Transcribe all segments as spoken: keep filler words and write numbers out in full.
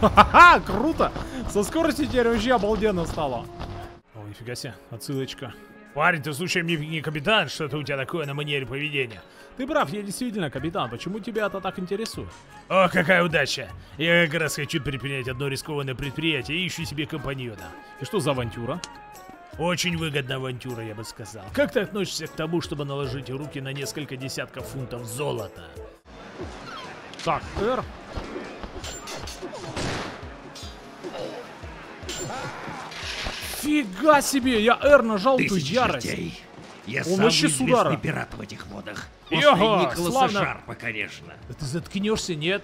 Ха-ха, круто! Со скоростью теперь вообще обалденно стало. Ой, нифига себе, отсылочка. Парень, ты случаем не, не капитан? Что-то у тебя такое на манере поведения. Ты прав, я действительно капитан. Почему тебя это так интересует? О, какая удача! Я как раз хочу предпринять одно рискованное предприятие и ищу себе компаньона. И что за авантюра? Очень выгодная авантюра, я бы сказал. Как ты относишься к тому, чтобы наложить руки на несколько десятков фунтов золота? Так, R. Фига себе, я R нажал, тут ярость. Я Он самый вообще с удара. известный пират в этих водах. После Його, Николаса славно. Шарпа, конечно. Да ты заткнешься, нет?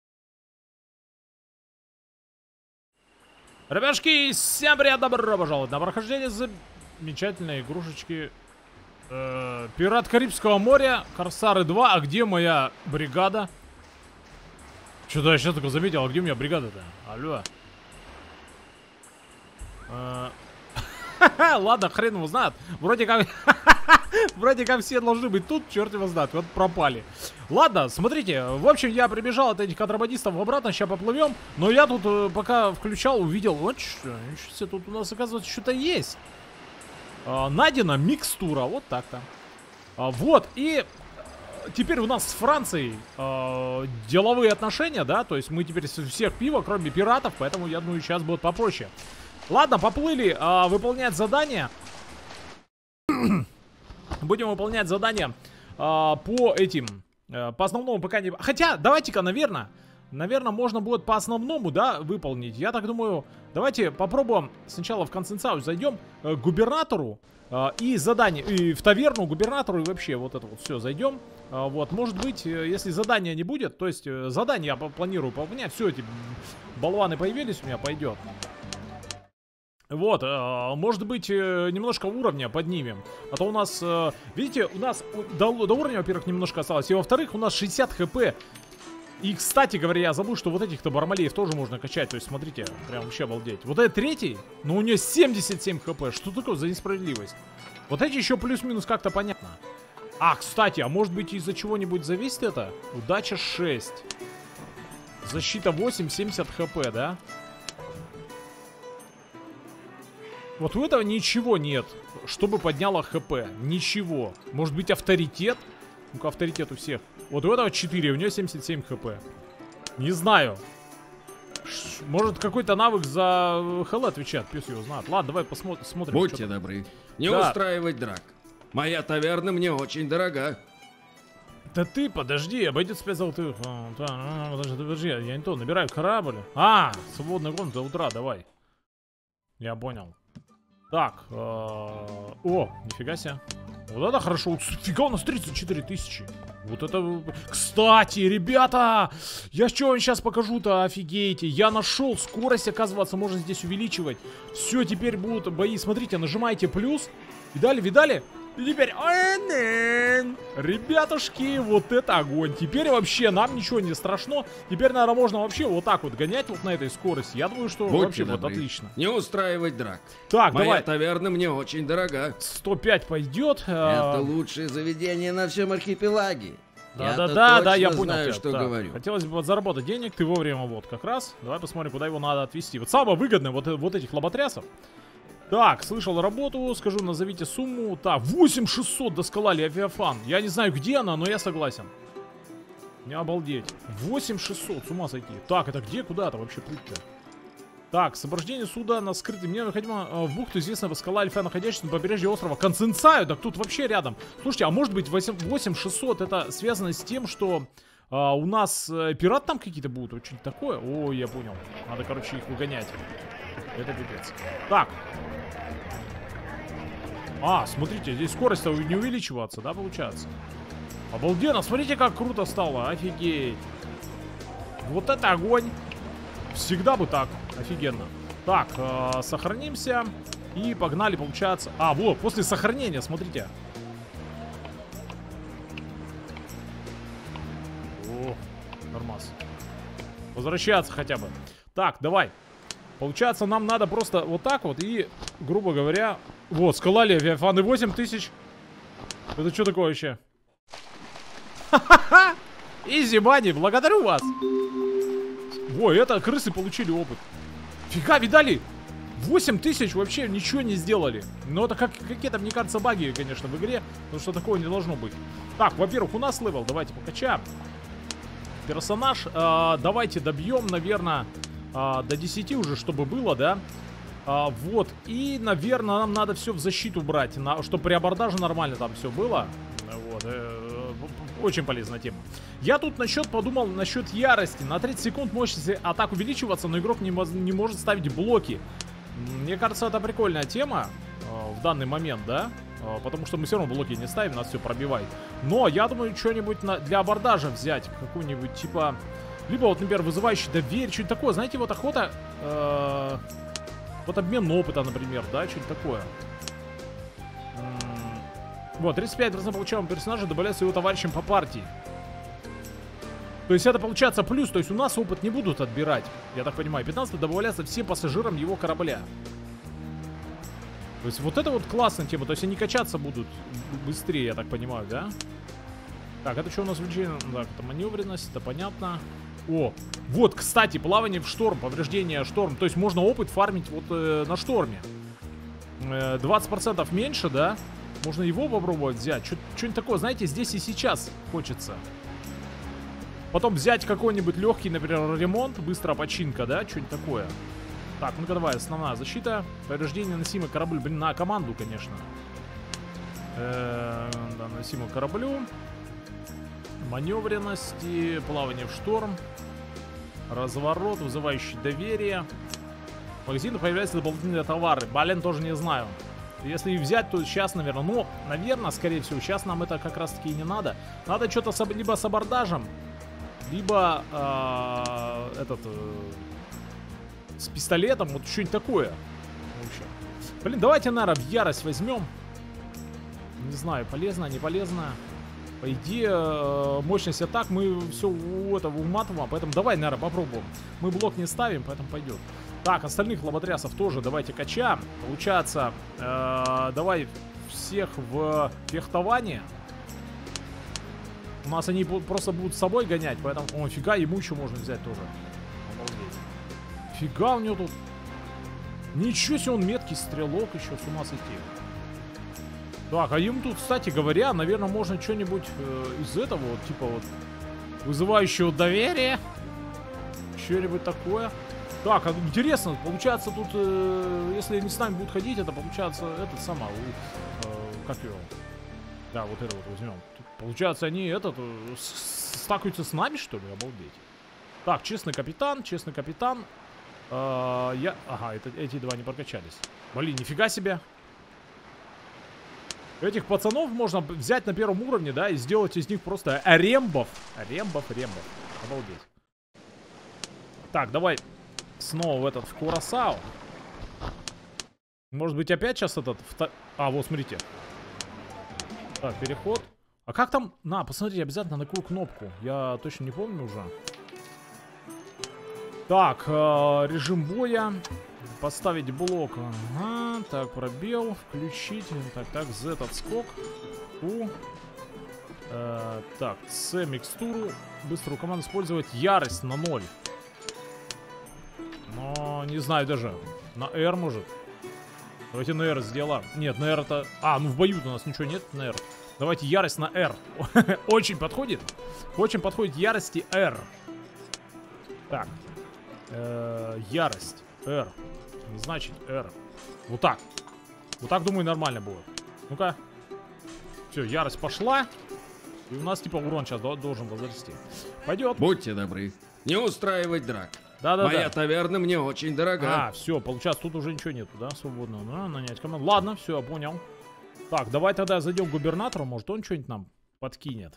Ребяшки, всем привет, добро пожаловать на прохождение замечательной игрушечки э, Пират Карибского моря, Корсары два. А где моя бригада? Что-то я сейчас только заметил, а где у меня бригада-то? Алло. Э, Ладно, хрен его знает. Вроде как... Вроде как все должны быть тут, черт его знает. Вот пропали. Ладно, смотрите. В общем, я прибежал от этих контрабандистов обратно. Сейчас поплывем. Но я тут э, пока включал, увидел. Вот что. Ничего себе, тут у нас, оказывается, что-то есть. Э, найдена микстура. Вот так-то. А, вот. И теперь у нас с Францией э, деловые отношения, да. То есть мы теперь всех пива, кроме пиратов. Поэтому, я думаю, сейчас будет попроще. Ладно, поплыли э, выполнять задания. Будем выполнять задания э, по этим, э, по основному пока не... Хотя, давайте-ка, наверное, наверное, можно будет по основному, да, выполнить. Я так думаю, давайте попробуем сначала в концентрацию зайдем э, к губернатору э, и задание, и в таверну губернатору, и вообще вот это вот все зайдем. Э, вот, может быть, э, если задания не будет, то есть э, задание я планирую выполнять, все эти болваны появились у меня, пойдет. Вот, э, может быть, э, немножко уровня поднимем. А то у нас, э, видите, у нас до, до уровня, во-первых, немножко осталось. И во-вторых, у нас шестьдесят хп. И, кстати говоря, я забыл, что вот этих-то бармалеев тоже можно качать. То есть, смотрите, прям вообще обалдеть. Вот этот третий, но у нее семьдесят семь хп. Что такое за несправедливость? Вот эти еще плюс-минус как-то понятно. А, кстати, а может быть из-за чего-нибудь зависит это? Удача шесть. Защита восемь, семьдесят хп, да? Вот у этого ничего нет, чтобы подняло хп. Ничего. Может быть авторитет? Ну-ка, авторитет у всех. Вот у этого четыре, у нее семьдесят семь хп. Не знаю. Ш может какой-то навык за хл отвечает, пес его знает. Ладно, давай посмотрим. Будьте добры, не да. устраивать драк. Моя таверна мне очень дорога. Да ты, подожди, обойдет пять золотых. А, да, подожди, подожди, я не то, набираю корабль. А, свободный гон до утра, давай. Я понял. Так, э -э о, нифига себе. Вот это хорошо. Фига, у нас тридцать четыре тысячи. Вот это... Кстати, ребята, я что вам сейчас покажу-то, офигеете. Я нашел скорость, оказывается, можно здесь увеличивать. Все, теперь будут бои. Смотрите, нажимаете плюс. Видали, видали? И теперь... Ребятушки, вот это огонь. Теперь вообще нам ничего не страшно. Теперь, наверное, можно вообще вот так вот гонять вот на этой скорости. Я думаю, что Будьте вообще добры. вот отлично. Не устраивать драк. Так, Моя давай. таверна мне очень дорога. сто пять пойдет. Это лучшее заведение на всем архипелаге. Да-да-да, да, я понял знаю, тебя. что Так, говорю. хотелось бы заработать денег, ты вовремя вот как раз. Давай посмотрим, куда его надо отвезти. Вот самое выгодное вот, вот этих лоботрясов. Так, слышал работу, скажу, назовите сумму. Так, восемь тысяч шестьсот доскалали авиафан. Я не знаю, где она, но я согласен. Не обалдеть. восемь тысяч шестьсот, с ума сойти. Так, это где, куда-то вообще плыть-то? Так, освобождение суда на скрытый. Мне необходимо э, в бухту известного скала Альфа, находящаяся на побережье острова Конценцаю. Так тут вообще рядом. Слушайте, а может быть восемь тысяч шестьсот это связано с тем, что э, у нас э, пират там какие-то будут? Вот что-то такое? О, я понял. Надо, короче, их выгонять. Это пипец. Так. А, смотрите, здесь скорость-то не увеличиваться, да, получается? Обалденно, смотрите, как круто стало. Офигеть. Вот это огонь. Всегда бы так. Офигенно. Так, э, сохранимся. И погнали, получается. А, вот, после сохранения, смотрите. О, нормас. Возвращаться хотя бы. Так, давай. Получается, нам надо просто вот так вот и, грубо говоря... Вот, скала Левиафаны восемь тысяч. Это что такое вообще? Ха-ха-ха! Изи, бани, благодарю вас. Во, это крысы получили опыт. Фига, видали? восемь тысяч вообще ничего не сделали. Но это как, какие-то, мне кажется, баги, конечно, в игре. Потому что такого не должно быть. Так, во-первых, у нас левел. Давайте покачаем. Персонаж. Э, давайте добьем, наверное, э, до десяти уже, чтобы было, да? Э, вот. И, наверное, нам надо все в защиту брать. На, чтобы при абордаже нормально там все было. Вот. Э, очень полезная тема. Я тут насчет подумал насчет ярости. На тридцать секунд мощность атак увеличиваться, но игрок не, не может ставить блоки. Мне кажется, это прикольная тема э, в данный момент, да? Э, потому что мы все равно блоки не ставим, нас все пробивает. Но я думаю, что-нибудь для абордажа взять. Какую-нибудь типа... Либо вот, например, вызывающий доверие, что-нибудь такое. Знаете, вот охота... Э, вот обмен опыта, например, да? Что-нибудь такое. М-м- вот, тридцать пять процентов получаемого персонажа добавляется его товарищам по партии. То есть это получается плюс, то есть у нас опыт не будут отбирать, я так понимаю. пятнадцать добавляется всем пассажирам его корабля. То есть вот это вот классная тема, то есть они качаться будут быстрее, я так понимаю, да? Так, это что у нас увеличение? Так, это маневренность, это понятно. О, вот, кстати, плавание в шторм, повреждение шторм, то есть можно опыт фармить вот э, на шторме. э, двадцать процентов меньше, да? Можно его попробовать взять, что-нибудь такое, знаете, здесь и сейчас хочется. Потом взять какой-нибудь легкий, например, ремонт, быстрая починка, да, что-нибудь такое. Так, ну-ка давай, основная защита. Повреждение носимый корабль, блин, на команду, конечно. Э-э, да, носимый кораблю. Маневренности, плавание в шторм. Разворот, вызывающий доверие. В магазине появляются дополнительные товары. Блин, тоже не знаю. Если их взять, то сейчас, наверное, ну, наверное, скорее всего, сейчас нам это как раз-таки и не надо. Надо что-то с, либо с абордажем, либо э, этот э, с пистолетом, вот что-нибудь такое. Вообще. Блин, давайте, наверное, в ярость возьмем. Не знаю, полезно, не полезно. По идее, э, мощность атак мы все у этого уматываем, поэтому давай, наверное, попробуем. Мы блок не ставим, поэтому пойдет. Так, остальных лоботрясов тоже давайте качаем. Получается, э, давай всех в фехтование. У нас они просто будут с собой гонять, поэтому... О, фига, ему еще можно взять тоже. Обалдеть. Фига у него тут... Ничего себе, он меткий стрелок еще, с ума сойти. Так, а ему тут, кстати говоря, наверное, можно что-нибудь э, из этого, вот, типа вот... Вызывающего доверие. Что-нибудь такое. Так, а интересно, получается тут, э, если они с нами будут ходить, это получается этот самый... Э, как его... Да, вот это вот возьмем. Тут, получается, они этот э, стакаются с нами, что ли? Обалдеть. Так, честный капитан, честный капитан. Э, я... Ага, это, эти два не прокачались. Блин, нифига себе. Этих пацанов можно взять на первом уровне, да, и сделать из них просто рембов. Рембов, рембов. Обалдеть. Так, давай снова в этот, в Курасао. Может быть, опять сейчас этот... А, вот, смотрите. Так, переход. А как там... На, посмотрите, обязательно на какую кнопку. Я точно не помню уже. Так, э, режим боя. Поставить блок. Ага. Так, пробел. Включить. Так, так, Z отскок. У. Э, так, С микстуру. Быструю команду использовать. Ярость на ноль. Но не знаю даже. На R может. Давайте на R сделаем. Нет, на R это... А, ну в бою у нас ничего нет на R. Давайте ярость на R. Очень подходит. Очень подходит ярости R. Так. Э-э, ярость. R. Значит R. Вот так. Вот так, думаю, нормально будет. Ну-ка. Все, ярость пошла. И у нас типа урон сейчас должен возрасти. Пойдет. Будьте добры. Не устраивать драк. Да-да-да. Моя таверна мне очень дорога. А, все, получается, тут уже ничего нету, да, свободного. Ну, нанять команду. Ладно, все, я понял. Так, давай тогда зайдем к губернатору, может он что-нибудь нам подкинет.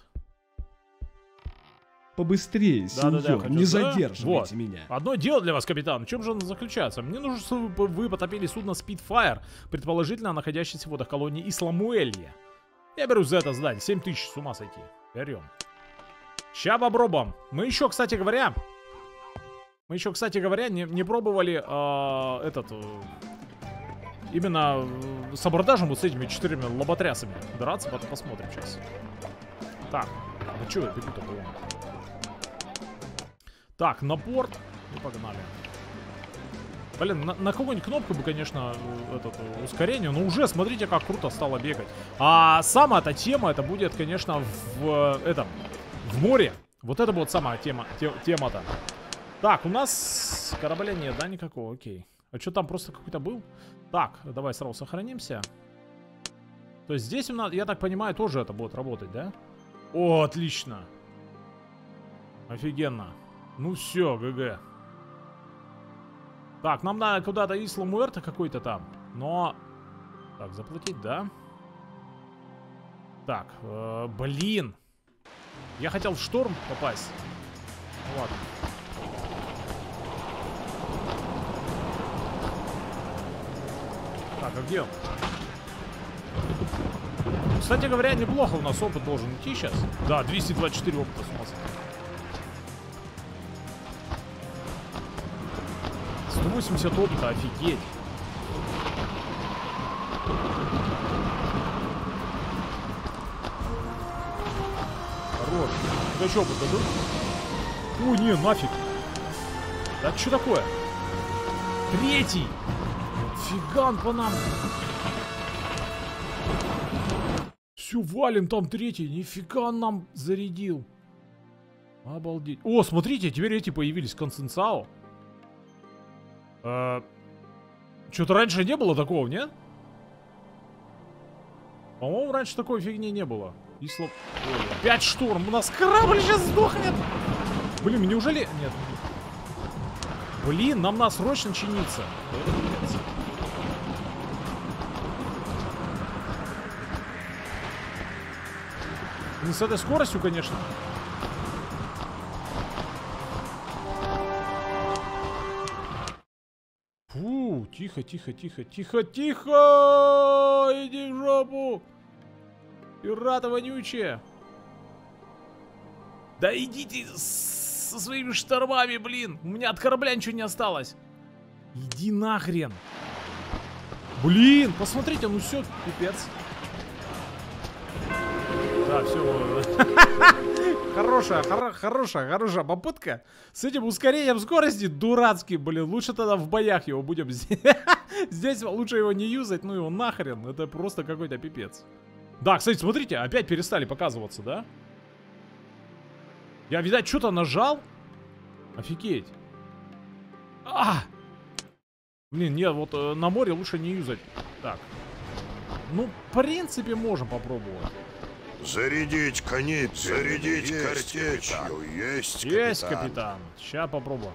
Побыстрее, да, да, да, не задерживайте вот. меня. Одно дело для вас, капитан. В чем же оно заключается? Мне нужно, чтобы вы потопили судно Spitfire, предположительно находящееся в водах колонии Исламуэлья. Я беру за это задание. семь тысяч, с ума сойти. Берем. Ща попробуем. Мы еще, кстати говоря... Мы еще, кстати говоря, не, не пробовали э, этот... Э, именно э, с абордажем вот с этими четырьмя лоботрясами драться, потом посмотрим сейчас. Так, ну что я бегу такого? Так, на порт. И погнали. Блин, на, на какую-нибудь кнопку бы, конечно, этот, ускорение, но уже смотрите, как круто стало бегать. А сама эта тема, это будет, конечно, в этом, в море. Вот это вот сама тема, те, тема-то. Так, у нас корабля нет, да, никакого, окей. А что там просто какой-то был? Так, давай сразу сохранимся. То есть здесь у нас, я так понимаю, тоже это будет работать, да? О, отлично. Офигенно. Ну все, ГГ. Так, нам надо куда-то Исла Муэрте какой-то там. Но... Так, заплатить, да? Так, э, блин. Я хотел в шторм попасть. Ну, ладно. Так, а где он? Кстати говоря, неплохо у нас опыт должен идти сейчас. Да, двести двадцать четыре опыта с ума. сто восемьдесят опыта, офигеть. Хорош. Да что, опыт дадут? О, не, нафиг. Да что такое? Третий. Фиган по нам. Все, валим там третий. Нифига он нам зарядил. Обалдеть. О, смотрите, теперь эти появились. Консенсао. А, что-то раньше не было такого, нет? По-моему, раньше такой фигни не было. Исло... Ой, опять шторм. У нас корабль сейчас сдохнет. Блин, неужели... Нет. Блин, нам надо срочно чиниться. Не с этой скоростью, конечно. Фу, тихо, тихо, тихо, тихо, тихо! Иди в жопу! Пираты вонючие! Да идите со своими штормами, блин! У меня от корабля ничего не осталось. Иди нахрен! Блин, посмотрите, ну все, пипец. Да, все. Хорошая, хоро хорошая, хорошая попытка. С этим ускорением скорости дурацкий, блин. Лучше тогда в боях его будем. Здесь лучше его не юзать, ну его нахрен. Это просто какой-то пипец. Да, кстати, смотрите, опять перестали показываться, да? Я, видать, что-то нажал. Офигеть. А! Блин, нет, вот э, на море лучше не юзать. Так. Ну, в принципе, можем попробовать. Зарядить конец, зарядить картечью. Есть, капитан. Есть, капитан. Сейчас попробуем.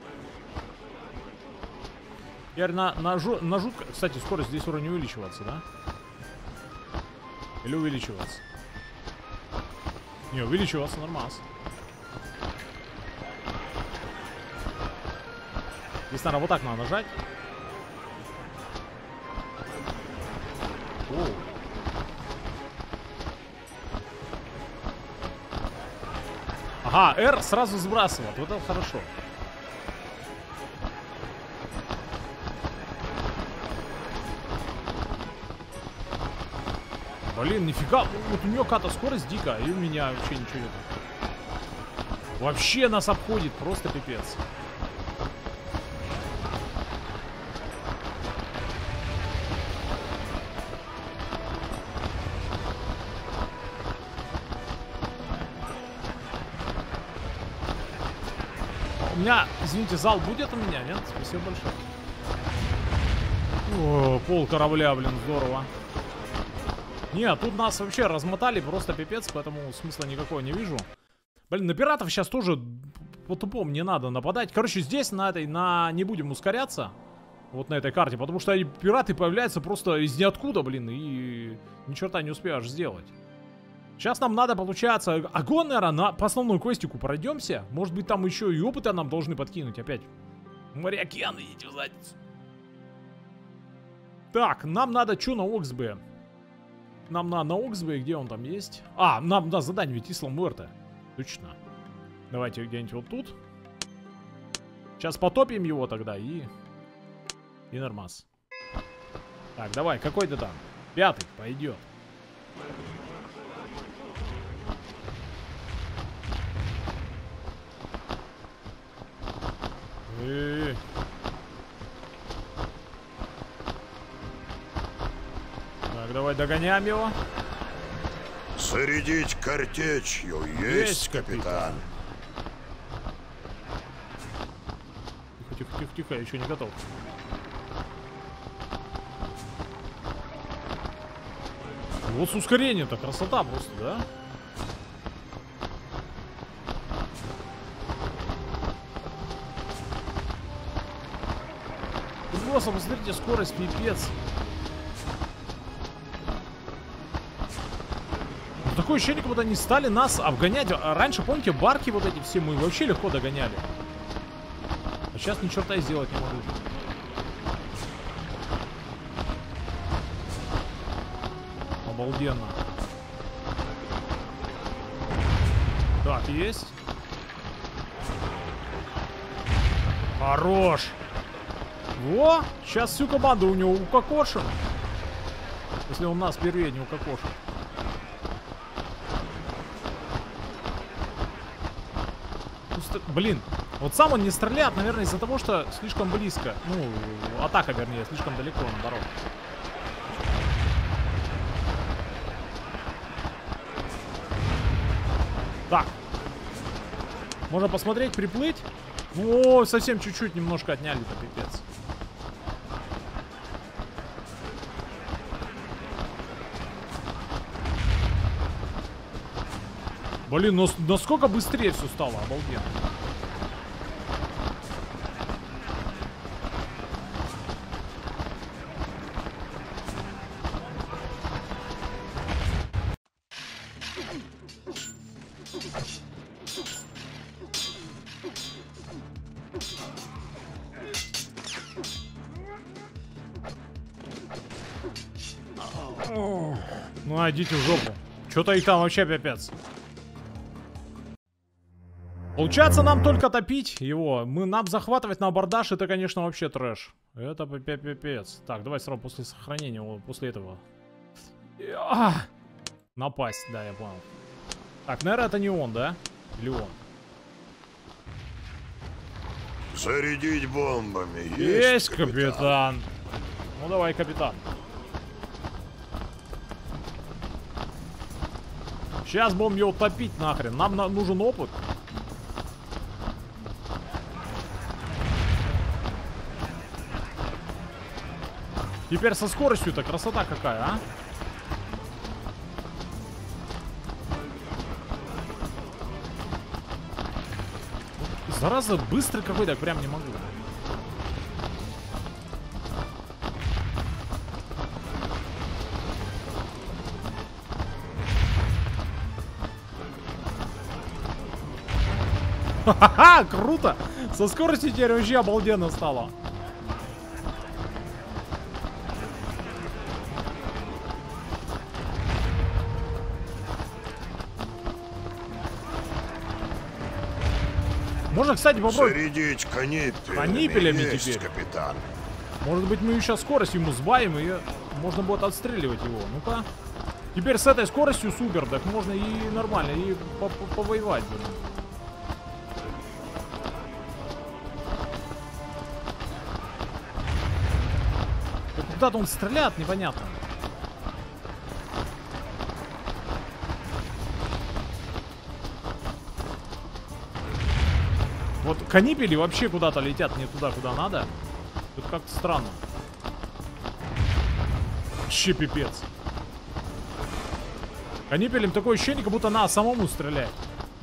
Теперь на, на, жу, на жутко... Кстати, скорость здесь уже не увеличиваться, да? Или увеличиваться? Не, увеличиваться нормально. Здесь, наверное, вот так надо нажать. Оу. Ага, R сразу сбрасывает. Вот это хорошо. Блин, нифига. Вот у нее какая-то скорость дикая, и у меня вообще ничего нет. Вообще нас обходит, просто пипец. У меня, извините, зал будет у меня, нет? Спасибо большое. О, пол корабля, блин, здорово. Нет, тут нас вообще размотали, просто пипец, поэтому смысла никакого не вижу. Блин, на пиратов сейчас тоже по-тупому не надо нападать. Короче, здесь на этой, на не будем ускоряться. Вот на этой карте, потому что пираты появляются просто из ниоткуда, блин, и ни черта не успеешь сделать. Сейчас нам надо, получается, огонь, наверное, на, по основной квестику пройдемся. Может быть, там еще и опыта нам должны подкинуть опять. Моряки, идите в задницу. Так, нам надо что на Оксбе? Нам надо на Оксбе, где он там есть? А, нам надо задание, ведь Исла Муэрте. Точно. Давайте где-нибудь вот тут. Сейчас потопим его тогда и... И нормас. Так, давай, какой ты там? Пятый, пойдет. догоняем его. Зарядить картечью. Есть, Есть, капитан. капитан. Тихо, тихо, тихо, тихо, я еще не готов. Вот с ускорением-то красота просто, да? Просто посмотрите, скорость пипец. Ну, такое ощущение, как будто они стали нас обгонять. А раньше, помните, барки вот эти все мы вообще легко догоняли. А сейчас ни черта и сделать не могу. Обалденно. Так, есть. Хорош. Во! Сейчас всю команду у него укокошим. Если он нас впервые не укокошит. Блин, вот сам он не стреляет, наверное, из-за того, что слишком близко. Ну, атака, вернее, слишком далеко, наоборот. Так. Можно посмотреть, приплыть. О, совсем чуть-чуть немножко отняли-то, пипец. Блин, ну насколько быстрее все стало, обалденно. Ну, идите в жопу. Что-то их там вообще пипец. Получается, нам только топить его. Мы, нам захватывать на абордаж, это, конечно, вообще трэш. Это пипец. Так, давай сразу после сохранения, после этого. А! Напасть, да, я понял. Так, наверное, это не он, да? Или он? Зарядить бомбами. Есть, Есть, капитан. капитан. Ну, давай, капитан. Сейчас будем его топить нахрен. Нам на нужен опыт. Теперь со скоростью-то красота какая, а? Зараза, быстрый какой-то, прям не могу. Ха-ха-ха, круто! Со скоростью теперь вообще обалденно стало. Можно, кстати, попробовать. Зарядить канипелями. Канипелями Есть, теперь. капитан. Может быть, мы сейчас скорость ему сбавим, и можно будет отстреливать его. Ну-ка. Теперь с этой скоростью супер, так можно и нормально, и повоевать. Куда-то он стреляет, непонятно. Вот канипели вообще куда-то летят не туда, куда надо. Это как-то странно. Вообще пипец. Канипелем такое ощущение, как будто на самому стреляет.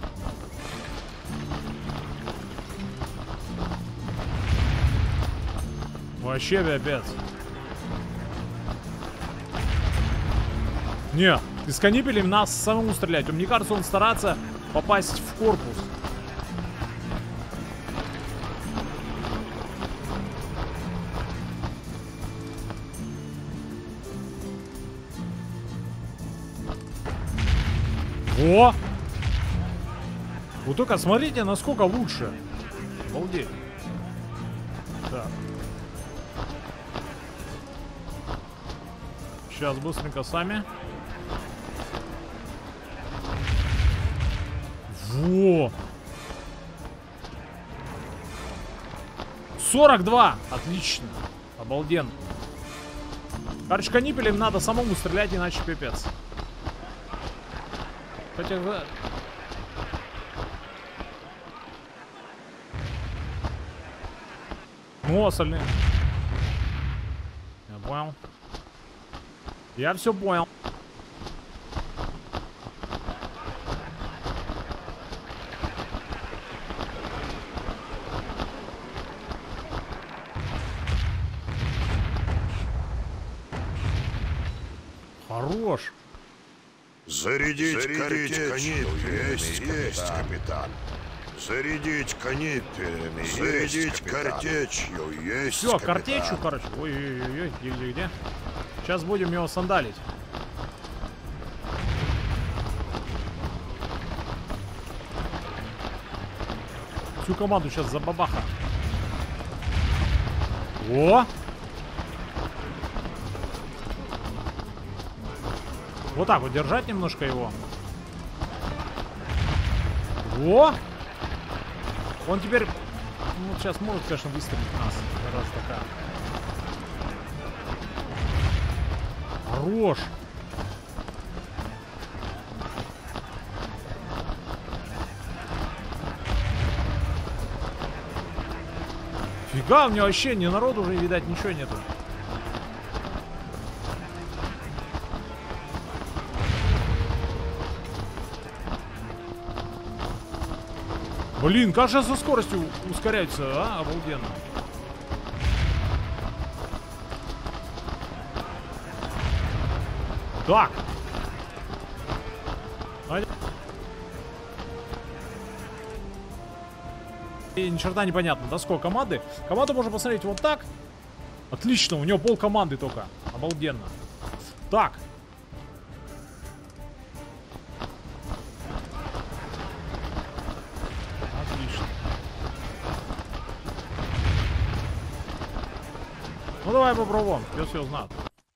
Вообще пипец. Не, из канипелем нас самому стрелять. Мне кажется, он старается попасть в корпус. О! Вот только смотрите, насколько лучше. Обалдеть. Так. Сейчас быстренько сами. Во! сорок два! Отлично. Обалденно. Короче, канипелем надо самому стрелять, иначе пипец. Хотя... Ну, остальные. Я понял. Я все понял. Хорош. Зарядить, Зарядить канитель. Есть, Есть, капитан. капитан. Зарядить канителями. Есть, Зарядить капитан. картечью. Есть, Все, капитан. картечью, короче. Ой-ой-ой, где, где, где? Сейчас будем его сандалить. Всю команду сейчас за бабаха. О! Вот так вот держать немножко его. О! Он теперь, ну, сейчас может, конечно, выстрелить в нас. Раз такая. Хорош. Фига, у него вообще ни народу уже, видать, ничего нету. Блин, как же со скоростью ускоряются, а? Обалденно. Так. И ни черта непонятно, да, сколько команды. Команду можно посмотреть вот так. Отлично, у него пол команды только. Обалденно. Так. Отлично. Ну давай попробуем. Пес его знает.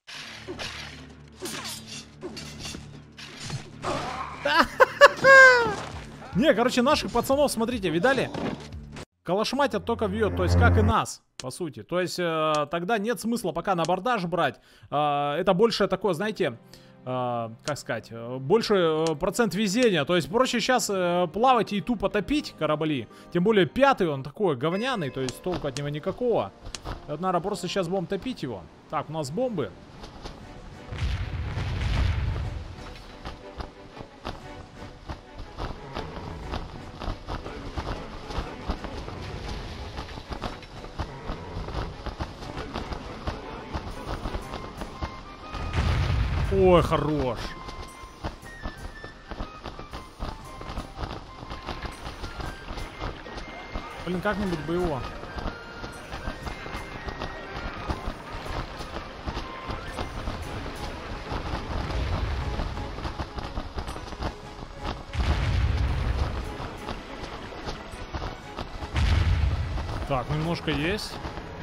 Не, короче, наших пацанов, смотрите, видали? Калашматят только бьет, то есть как и нас, по сути. То есть э, тогда нет смысла пока на абордаж брать. Э, это больше такое, знаете, э, как сказать, э, больше э, процент везения. То есть проще сейчас э, плавать и тупо топить корабли. Тем более пятый он такой говняный, то есть толку от него никакого. Это надо просто сейчас будем топить его. Так, у нас бомбы. Ой, хорош. Блин, как-нибудь бы его. Так, немножко есть.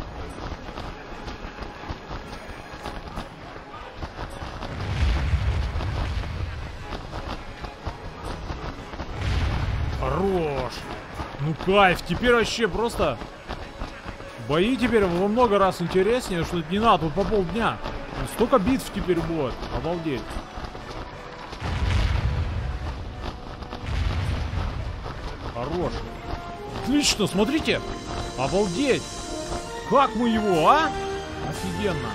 Хорош. Ну кайф. Теперь вообще просто бои теперь во много раз интереснее, что это не надо, тут по полдня. Столько битв теперь будет. Обалдеть. Хорош. Отлично, смотрите. Обалдеть. Как мы его, а? Офигенно.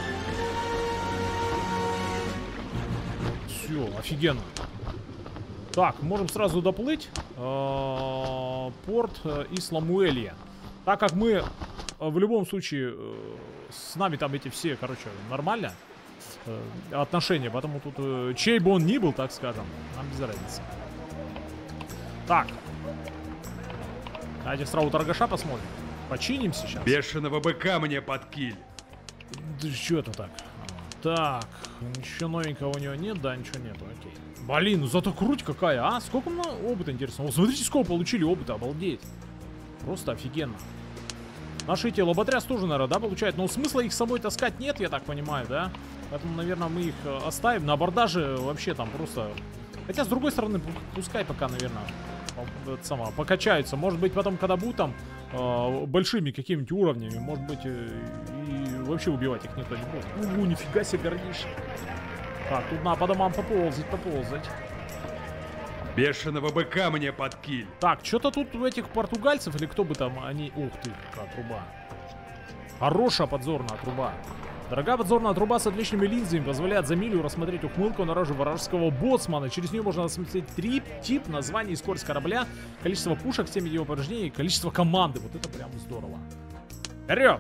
Все, офигенно. Так, можем сразу доплыть. Порт Исламуэлья. Так как мы в любом случае с нами там эти все, короче, нормально отношения, потому тут чей бы он ни был, так скажем, нам без разницы. Так. Давайте сразу торгаша посмотрим. Починим сейчас. Бешеного быка мне под киль. Да что это так? Так, ничего новенького у него нет, да, ничего нету, окей. Блин, ну зато круть какая, а? Сколько мы опыта, интересно? О, смотрите, сколько получили опыта, обалдеть. Просто офигенно. Наши эти лоботряс тоже, наверное, да, получают? Но смысла их с собой таскать нет, я так понимаю, да? Поэтому, наверное, мы их оставим. На абордаже вообще там просто... Хотя, с другой стороны, пускай пока, наверное, это само, покачаются. Может быть, потом, когда будут там э, большими какими-нибудь уровнями, может быть, э, и вообще убивать их никто не будет. Угу, нифига себе горнишь. Так, тут надо по домам поползать, поползать. Бешеного быка мне под киль. Так, что-то тут у этих португальцев, или кто бы там, они... Ух ты, какая труба. Хорошая подзорная труба. Дорогая подзорная труба с отличными линзами позволяет за милю рассмотреть ухмылку на роже вражеского боцмана. Через нее можно рассмотреть три тип, название и скорость корабля, количество пушек, семь его повреждений, количество команды. Вот это прям здорово. Берем.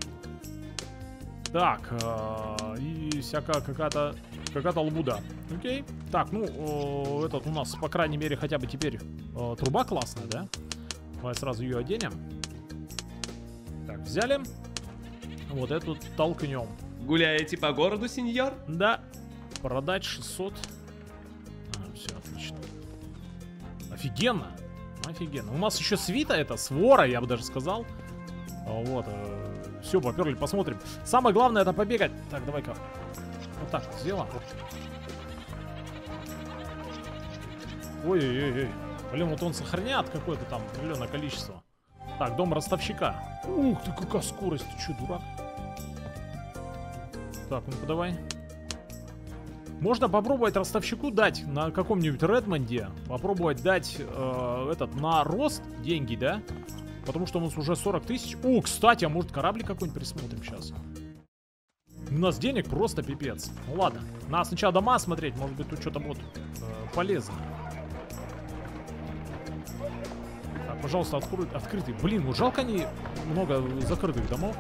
Так, э, и всякая какая-то какая-то лабуда. Окей. Так, ну, э, этот у нас, по крайней мере, хотя бы теперь э, труба классная, да? Давай сразу ее оденем. Так, взяли. Вот эту толкнем. Гуляете по городу, сеньор? Да. Продать шестьсот. А, все, отлично. Офигенно. Офигенно. У нас еще свита это, свора, я бы даже сказал. Вот. Э, все, поперли, посмотрим. Самое главное это побегать. Так, давай-ка. Вот так вот сделаем. Ой-ой-ой. Блин, вот он сохраняет какое-то там определенное количество. Так, дом ростовщика. Ух ты, какая скорость. Ты что, дурак? Так, ну-ка давай. Можно попробовать ростовщику дать на каком-нибудь Редмонде. Попробовать дать э, этот на рост деньги, да? Потому что у нас уже сорок тысяч. О, кстати, а может кораблик какой-нибудь присмотрим сейчас? У нас денег просто пипец. Ну ладно. Надо сначала дома смотреть. Может быть тут что-то будет э, полезно. Так, пожалуйста, откры... открытый. Блин, ну жалко они много закрытых домов.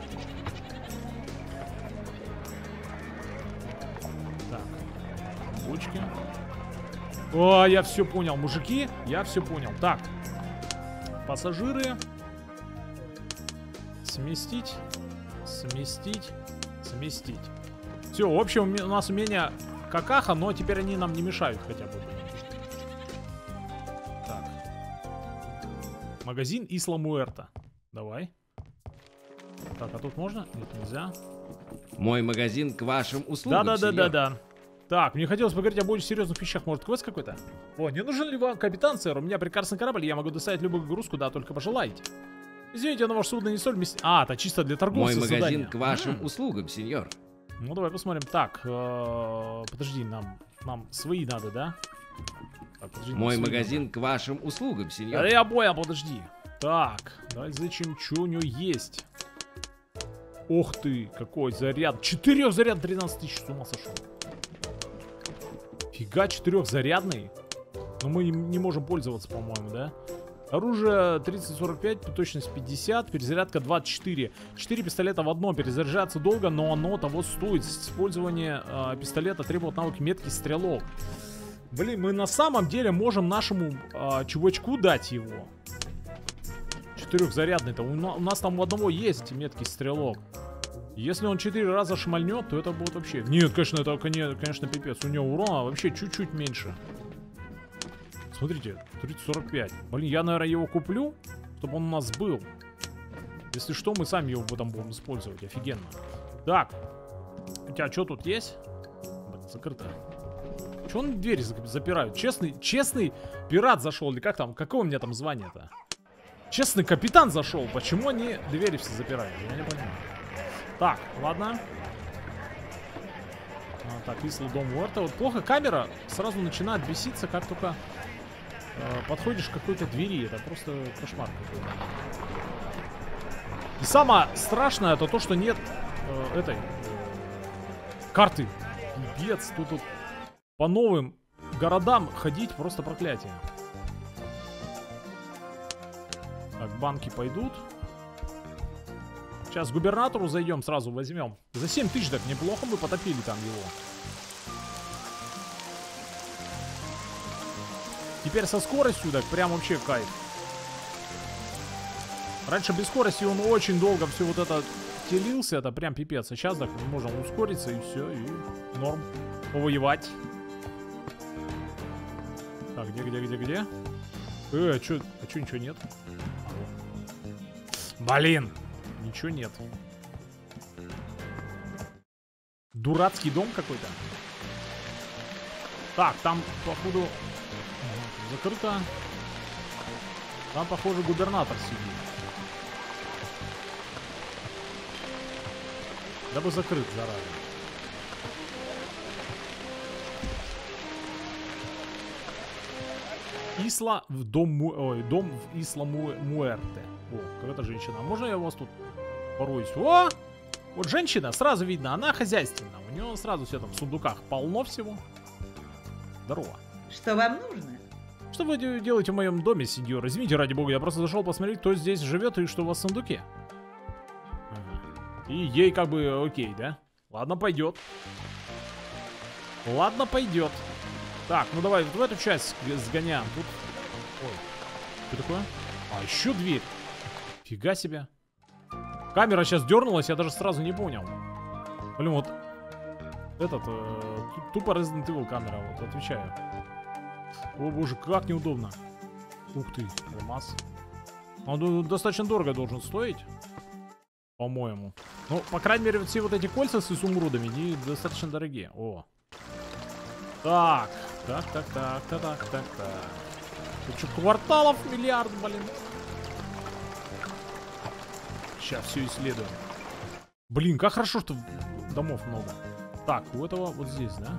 Так. Бочки. О, я все понял, мужики. Я все понял. Так. Пассажиры. Сместить. Сместить. Сместить. Все, в общем, у нас умение какаха, но теперь они нам не мешают хотя бы. Так. Магазин Исла Муэрта. Давай. Так, а тут можно? Нет, нельзя. Мой магазин к вашим услугам, Да-да-да-да-да. Так, мне хотелось поговорить о более серьезных вещах. Может, квест какой-то? О, не нужен ли вам капитан, сэр? У меня прекрасный корабль, я могу доставить любую груз, куда только пожелаете. Извините, но ваше судно не столь вместе... А, это чисто для торговцев Мой магазин задание. к вашим М-м. услугам, сеньор. Ну, давай посмотрим. Так, э-э, подожди, нам, нам свои надо, да? Так, подожди, Мой нам свои магазин к вашим услугам, надо. сеньор. Да я понял, подожди. Так, давай зачем, что у него есть? Ох ты, какой заряд. Четырех заряд, тринадцать тысяч, с ума сошел. Фига, четырехзарядный. Но мы не, не можем пользоваться, по-моему, да? Оружие тридцать сорок пять, точность пятьдесят, перезарядка двадцать четыре. четыре пистолета в одно, перезаряжаться долго, но оно того стоит. Использование э, пистолета требует навык меткий стрелок. Блин, мы на самом деле можем нашему э, чувачку дать его. Четырехзарядный-то. У, у нас там у одного есть меткий стрелок. Если он четыре раза шмальнет, то это будет вообще... Нет, конечно, это, конечно, пипец. У него урона вообще чуть-чуть меньше. Смотрите, тридцать сорок пять. Блин, я, наверное, его куплю, чтобы он у нас был. Если что, мы сами его потом будем использовать. Офигенно. Так. У тебя что тут есть? Блин, закрыто. Чего он двери запирают? Честный, честный пират зашел. Или как там? Какое у меня там звание-то? Честный капитан зашел. Почему они двери все запирают? Я не понимаю. Так, ладно. А, так, Исла дом Муэрта. Вот плохо камера сразу начинает беситься, как только э, подходишь к какой-то двери. Это просто кошмар какой-то. И самое страшное это то, что нет э, этой э, карты. Пипец, тут, тут по новым городам ходить просто проклятие. Так, банки пойдут. Сейчас к губернатору зайдем, сразу возьмем. За семь тысяч так неплохо мы потопили там его. Теперь со скоростью так прям вообще кайф. Раньше без скорости он очень долго все вот это телился, это прям пипец. А сейчас так мы можем ускориться и все, и норм. Повоевать. Так, где, где, где, где? Э, а чё, а чё ничего нет? Блин! Ничего нет. Дурацкий дом какой-то. Так, там, походу, закрыто. Там, похоже, губернатор сидит. Да бы закрыт, зараза. Исла в дом, Му... Ой, дом в Исла Му... Муэрте. О, какая-то женщина. А можно я у вас тут пороюсь? О! Вот женщина, сразу видно, она хозяйственная. У нее сразу все там в сундуках полно всего. Здорово. Что вам нужно? Что вы де- делаете в моем доме, сеньор? Извините, ради бога, я просто зашел посмотреть, кто здесь живет и что у вас в сундуке. Ага. И ей как бы окей, да? Ладно, пойдет. Ладно, пойдет. Так, ну давай вот в эту часть сгоняем. Тут... Ой, что такое? А, еще дверь. Фига себе. Камера сейчас дернулась, я даже сразу не понял. Блин, вот этот, э, тупо Resident Evil камера, вот, отвечаю. О боже, как неудобно. Ух ты, алмаз. Он достаточно дорого должен стоить, по-моему. Ну, по крайней мере, вот все вот эти кольца с изумрудами, они достаточно дорогие. О. Так, так, так, так, так, так, так, так. Тут что, кварталов миллиард, блин. Сейчас все исследуем. Блин, как хорошо, что домов много. Так, у этого вот здесь, да?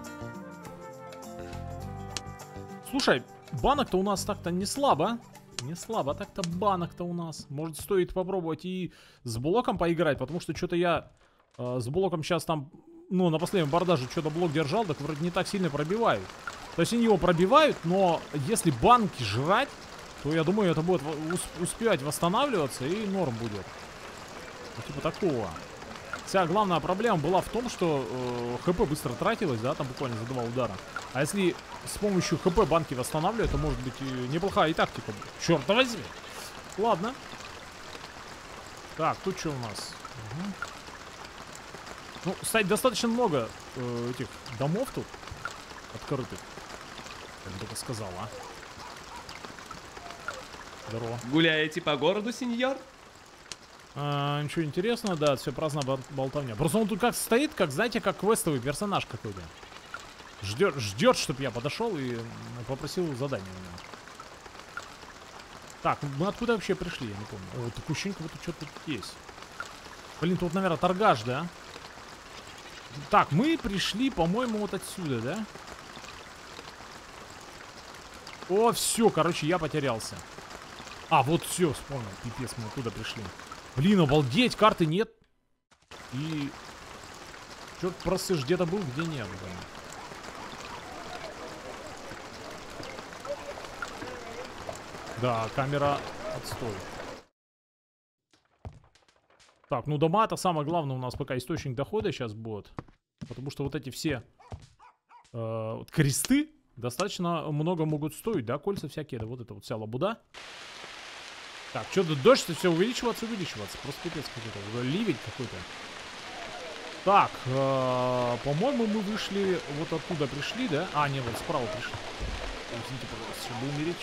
Слушай, банок-то у нас так-то не слабо. Не слабо, так-то банок-то у нас. Может, стоит попробовать и с блоком поиграть, потому что что-то я э, с блоком сейчас там, ну, на последнем бордаже что-то блок держал, так вроде не так сильно пробивают. То есть они его пробивают, но если банки жрать, то я думаю, это будет успевать восстанавливаться и норм будет. Ну, типа такого. Вся главная проблема была в том, что э, ХП быстро тратилось, да, там буквально за два удара. А если с помощью ХП банки восстанавливать, то может быть и неплохая и тактика. Черт возьми. Ладно. Так, тут что у нас? Угу. Ну, кстати, достаточно много э, этих домов тут открытых. Как бы это сказал, а? Здорово. Гуляете по городу, сеньор? А, ничего интересного, да, все праздная болтовня. Просто он тут как стоит, как, знаете, как квестовый персонаж какой-то. Ждет, ждет, чтобы я подошел и попросил задание у него. Так, мы откуда вообще пришли, я не помню. О, такое ощущение, как будто что-то тут есть. Блин, тут, наверное, торгаш, да? Так, мы пришли, по-моему, вот отсюда, да? О, все, короче, я потерялся. А, вот все, вспомнил. Пипец, мы оттуда пришли. Блин, обалдеть, карты нет. И... Черт, просто где-то был, где нет. Блин. Да, камера отстой. Так, ну дома это самое главное у нас пока источник дохода сейчас будет. Потому что вот эти все э, вот кресты достаточно много могут стоить, да, кольца всякие, да, вот это вот вся лабуда. Так, что-то дождь все увеличиваться, увеличиваться. Просто пипец какой-то, ливень какой-то. Так, э, по-моему, мы вышли, вот оттуда пришли, да? А, нет, вот справа пришли. Извините, пожалуйста, чтобы умереть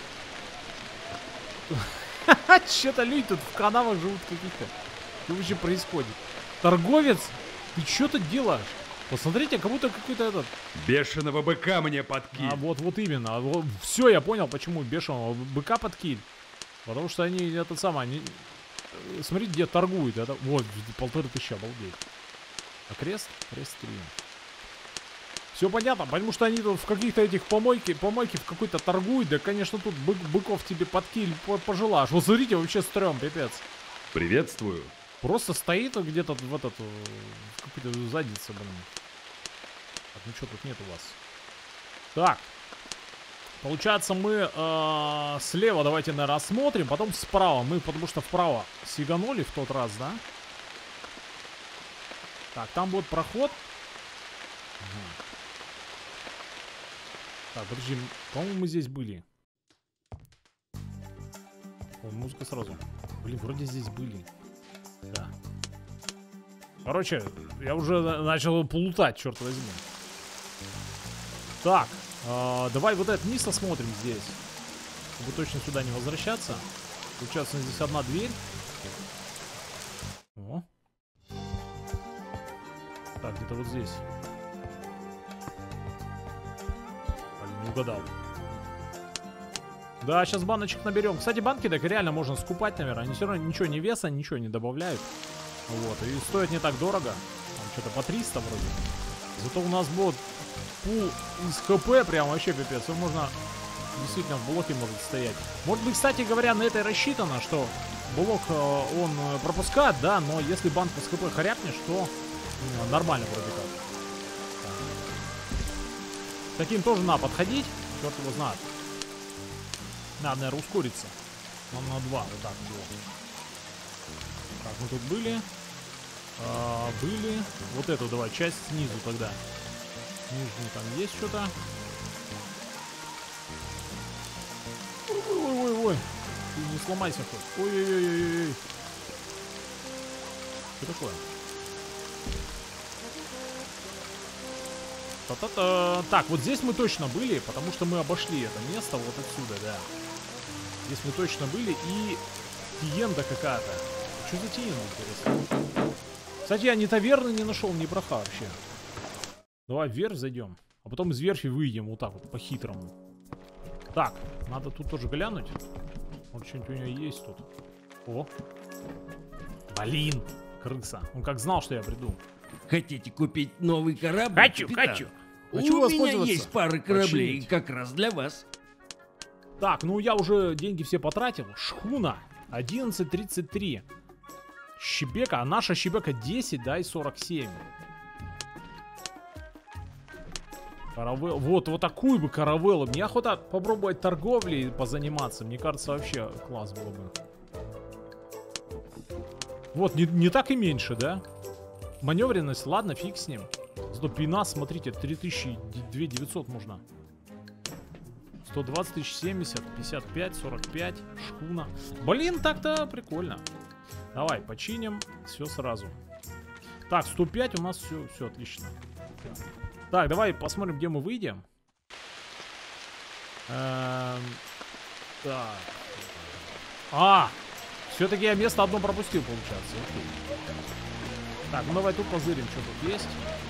что-то. Что-то люди тут в канавах живут каких-то. Что вообще происходит? Торговец, ты что ты делаешь? Посмотрите, как будто какой-то этот... Бешеного быка мне подкинь. А вот, вот именно. Вот, все, я понял, почему бешеного быка подкинь. Потому что они, этот самый, они... Смотрите, где торгуют. Это... Вот, полторы тысячи, обалдеть. А крест? Крест три. Все понятно, потому что они тут в каких-то этих помойки, помойки в какой-то торгуют. Да, конечно, тут бык, быков тебе подкиль пожелаешь. Вот смотрите, вообще стрём, пипец. Приветствую. Просто стоит где-то в этот... В какой-то заднице, блин. Так, ну что тут нет у вас? Так. Получается, мы э, слева давайте, наверное, рассмотрим, потом справа. Мы, потому что вправо сиганули в тот раз, да? Так, там будет проход. Угу. Так, подожди, по-моему, мы здесь были. О, музыка сразу. Блин, вроде здесь были. Да. Короче, я уже начал плутать, черт возьми. Так, э, давай вот этот низ осмотрим здесь. Чтобы точно сюда не возвращаться. Получается, здесь одна дверь. О. Так, где-то вот здесь. Блин, не угадал. Да, сейчас баночек наберем. Кстати, банки так реально можно скупать, наверное. Они все равно ничего не веса, ничего не добавляют. Вот, и стоят не так дорого. Там что-то по триста вроде. Зато у нас будет пул из ХП, прям вообще пипец. Его можно действительно в блоке может стоять. Может быть, кстати говоря, на это и рассчитано, что блок он пропускает, да, но если банку с ХП харякнешь, то нормально вроде как. Таким тоже надо подходить, черт его знает. Надо, наверное, ускориться. Нам на два, вот так было. Так, мы тут были. А, были. Вот эту давай, часть снизу тогда. Нижнюю там есть что-то. Ой-ой-ой-ой. Ты не сломайся хоть. Ой-ой-ой-ой-ой. Что такое? Та-та-та. Так, вот здесь мы точно были, потому что мы обошли это место вот отсюда, да. Здесь мы точно были, и тиенда какая-то. Что за тиенда, интересно? Кстати, я ни таверны не нашел, ни браха вообще. Давай вверх зайдем, а потом из верфи выйдем вот так вот, по-хитрому. Так, надо тут тоже глянуть. Вот что-нибудь у него есть тут. О. Блин, крыса. Он как знал, что я приду. Хотите купить новый корабль? Хочу, капитан? хочу. У Хочу меня воспользоваться. есть пара кораблей Починить. как раз для вас. Так, ну я уже деньги все потратил. Шхуна одиннадцать тридцать три. Щебека, а наша щебека десять, да, и сорок семь. Каравелл. Вот, вот такую бы каравеллу. Мне охота попробовать торговлей позаниматься. Мне кажется, вообще класс было бы. Вот, не, не так и меньше, да? Маневренность, ладно, фиг с ним. Зато пина, смотрите, три тысячи две тысячи девятьсот можно. сто двадцать тысяч семьдесят, пятьдесят пять, сорок пять, шхуна. Блин, так-то прикольно. Давай, починим все сразу. Так, сто пять у нас все, все отлично. Так, давай посмотрим, где мы выйдем. Эм, так. А, все-таки я место одно пропустил, получается. Окей. Так, ну давай тут позырим, что тут есть.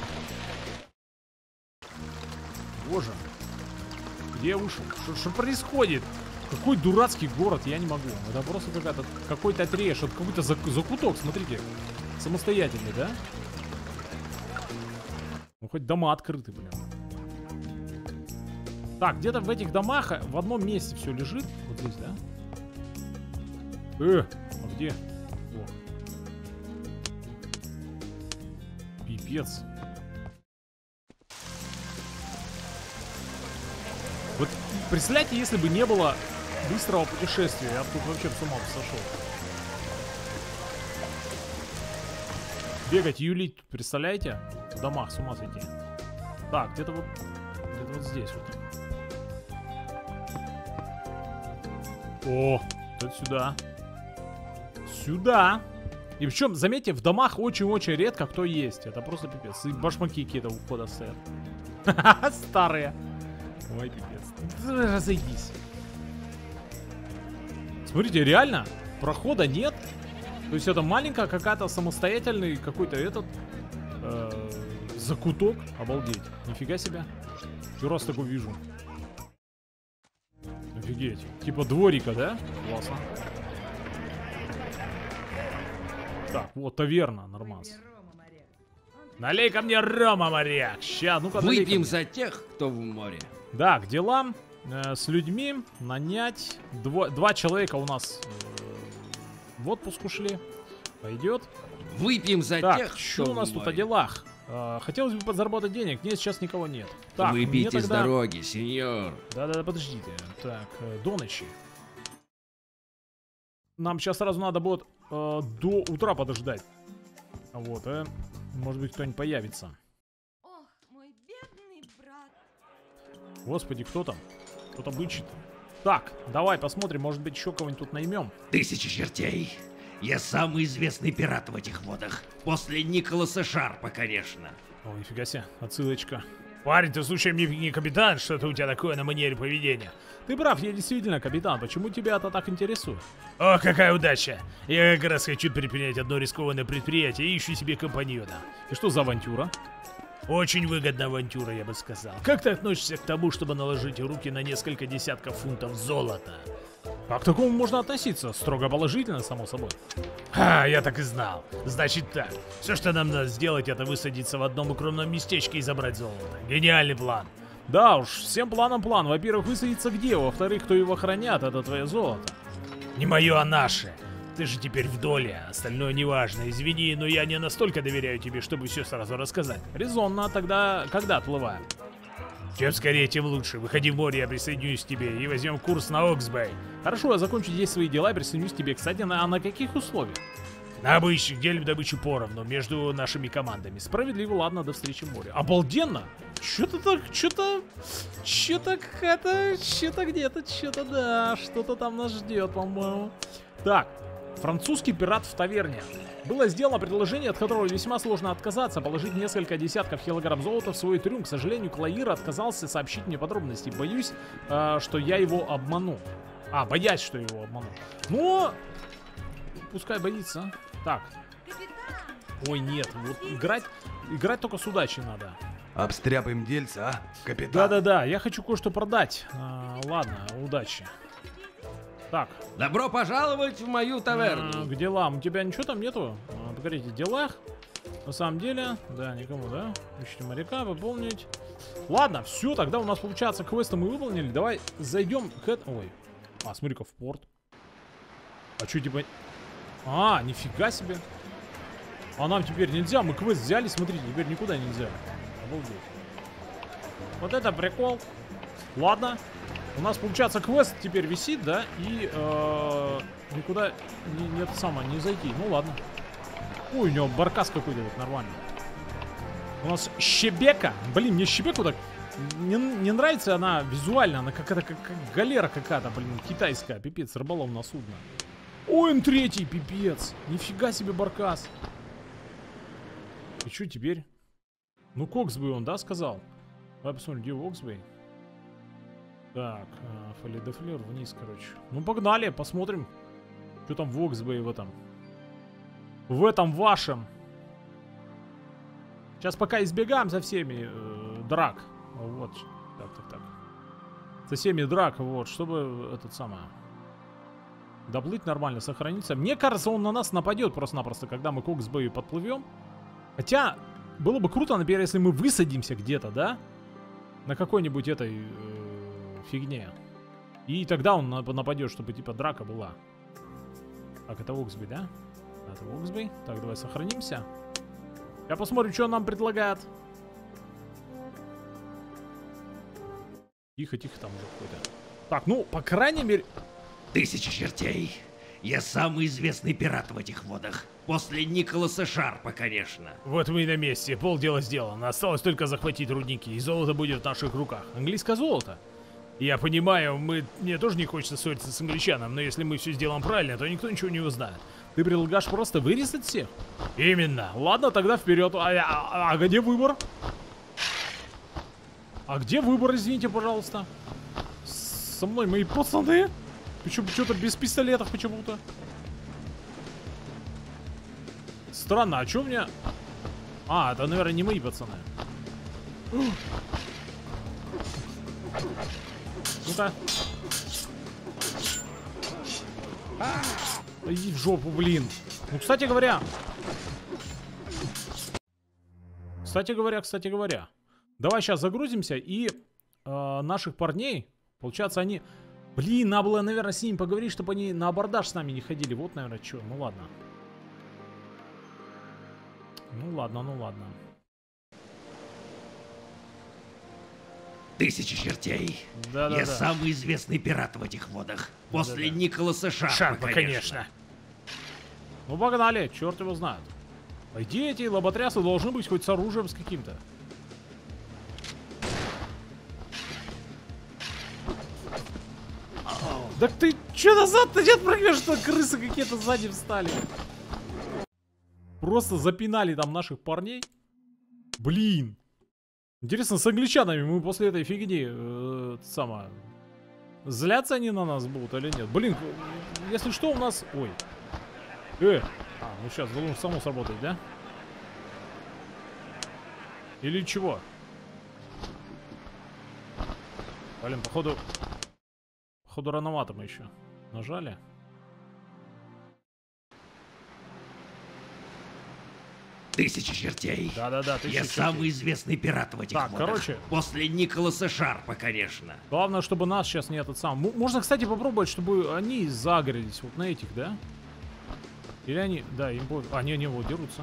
Боже. Где я вышел? Что происходит? Какой дурацкий город, я не могу. Это просто какая-то какой-то треш, это какой-то закуток, смотрите. Самостоятельный, да? Ну хоть дома открыты, блин. Так, где-то в этих домах в одном месте все лежит. Вот здесь, да? Э, а где? О. Пипец. Вот представляете, если бы не было быстрого путешествия, я бы тут вообще с ума сошел. Бегать, юлить, представляете? В домах с ума сойти. Так, где-то вот, где-то вот здесь вот. О, вот сюда. Сюда. И причем, заметьте, в домах очень-очень редко кто есть. Это просто пипец. И башмаки какие-то у входа стоят. Старые. Ой, пипец. Разойдись. Смотрите, реально, прохода нет. То есть это маленькая какая-то самостоятельный какой-то этот э, закуток. Обалдеть. Нифига себе. Первый раз такой вижу. Офигеть. Типа дворика, да? Классно. Так, вот таверна, нормас. Налей ко мне рома, моряк. Ща, ну-ка, Выпьем за тех, кто в море. Да, к делам. Э, с людьми нанять. Дво, два человека у нас э, в отпуск ушли. Пойдет. Выпьем за Так, тех, что кто у нас в тут о море. делах? Э, хотелось бы подзаработать денег. Нет, сейчас никого нет. Так, мне Выпейте с тогда... дороги, сеньор. Да-да-да, подождите. Так, э, до ночи. Нам сейчас сразу надо будет э, до утра подождать. Вот, э. Может быть, кто-нибудь появится. Ох, мой бедный брат. Господи, кто там? Кто-то бычит. Так, давай посмотрим, может быть, еще кого-нибудь тут наймем. Тысячи чертей. Я самый известный пират в этих водах. После Николаса Шарпа, конечно. О, нифига себе, отсылочка. Парень, ты случаем не, не капитан? Что-то у тебя такое на манере поведения. Ты прав, я действительно капитан. Почему тебя это так интересует? О, какая удача! Я как раз хочу предпринять одно рискованное предприятие и ищу себе компаньона. И что за авантюра? Очень выгодная авантюра, я бы сказал. Как ты относишься к тому, чтобы наложить руки на несколько десятков фунтов золота? Как к такому можно относиться? Строго положительно, само собой. Ха, я так и знал. Значит так, все, что нам надо сделать, это высадиться в одном укромном местечке и забрать золото. Гениальный план. Да уж, всем планом план. Во-первых, высадиться где? Во-вторых, кто его хранят, это твое золото. Не мое, а наше. Ты же теперь в доле, остальное неважно. Извини, но я не настолько доверяю тебе, чтобы все сразу рассказать. Резонно, тогда когда отплываем? Чем скорее, тем лучше. Выходи в море, я присоединюсь к тебе и возьмем курс на Оксбей. Хорошо, я закончу здесь свои дела и присоединюсь к тебе. Кстати, на, а на каких условиях? На обычных, делим добычу поровну между нашими командами. Справедливо, ладно, до встречи в море. Обалденно! Чё-то так, чё-то... Чё-то как-то... Чё-то где-то, чё-то да, что-то там нас ждет, по-моему. Так, французский пират в таверне. Было сделано предложение, от которого весьма сложно отказаться, положить несколько десятков килограмм золота в свой трюм. К сожалению, Клаир отказался сообщить мне подробности. Боюсь, э, что я его обману. А, боясь, что его обману. Но... Пускай боится. Так. Ой, нет, вот играть... Играть только с удачей надо. Обстряпаем дельца, а, капитан? Да-да-да, я хочу кое-что продать. А, ладно, удачи. Так. Добро пожаловать в мою таверну. А, к делам. У тебя ничего там нету? А, погодите, в делах? На самом деле, да, никому, да? Ищите моряка, пополнить. Ладно, все, тогда у нас получается квесты мы выполнили. Давай зайдем к этому. Ой. А, смотри-ка, в порт. А что, типа... А, нифига себе. А нам теперь нельзя, мы квест взяли, смотрите, теперь никуда нельзя. Обалдеть. Вот это прикол. Ладно. У нас, получается, квест теперь висит, да? И э, никуда не, нет самое, не зайти. Ну ладно. Ой, у него баркас какой-то вот нормальный. У нас щебека. Блин, мне щебеку так не, не нравится она визуально. Она какая-то как, как галера какая-то, блин, китайская. Пипец, рыболовное судно. Ой, он третий, пипец. Нифига себе баркас. И что теперь? Ну, Коксбей он, да, сказал? Давай посмотрим, где Оксбей. Так, Фоли де Флер вниз, короче. Ну, погнали, посмотрим. Что там в Оксбее в этом. В этом вашем. Сейчас пока избегаем со всеми э, драк. Вот, так, так, так. Со всеми драк, вот, чтобы этот самый... Доплыть нормально, сохраниться. Мне кажется, он на нас нападет просто-напросто, когда мы к Оксбею подплывем. Хотя, было бы круто, например, если мы высадимся где-то, да? На какой-нибудь этой э, фигне. И тогда он нападет, чтобы типа драка была. Так, это Оксбей, да? Это Оксбей. Так, давай сохранимся. Я посмотрим, что он нам предлагает. Тихо, тихо, там уже какой-то. Так, ну, по крайней мере... Тысяча чертей. Я самый известный пират в этих водах. После Николаса Шарпа, конечно. Вот мы и на месте. Полдела сделано. Осталось только захватить рудники, и золото будет в наших руках. Английское золото. Я понимаю, мы... мне тоже не хочется ссориться с англичаном, но если мы все сделаем правильно, то никто ничего не узнает. Ты предлагаешь просто вырезать всех? Именно. Ладно, тогда вперед. А, а, а где выбор? А где выбор, извините, пожалуйста? Со мной мои пацаны? Почему что-то без пистолетов почему-то? Странно, а что у меня... А, это, наверное, не мои пацаны. Ну-ка. Иди в жопу, блин. Ну, кстати говоря... Кстати говоря, кстати говоря. Давай сейчас загрузимся и э, наших парней, получается, они... Блин, надо было, наверное, с ними поговорить, чтобы они на абордаж с нами не ходили. Вот, наверное, что. Ну, ладно. Ну, ладно, ну, ладно. Тысяча чертей. Да, да, Я да. самый известный пират в этих водах. После Да, да. Николаса Шарпа, Шарпа, конечно. конечно. Ну, погнали, черт его знает. По идее, эти лоботрясы должны быть хоть с оружием с каким-то. Так ты че назад-то не отпрыгнешь, что крысы какие-то сзади встали? Просто запинали там наших парней. Блин. Интересно, с англичанами мы после этой фигни э, самое, злятся они на нас будут или нет? Блин, если что у нас... Ой. Э. А, ну сейчас, должен само сработать, да? Или чего? Блин, походу... Походу рановато мы еще. Нажали. Тысячи чертей. Да-да-да, тысячи Я чертей. самый известный пират в этих Так, водах. короче. После Николаса Шарпа, конечно. Главное, чтобы нас сейчас не этот сам. М- Можно, кстати, попробовать, чтобы они загорелись вот на этих, да? Или они... Да, им будет... А, не, не, вот, дерутся.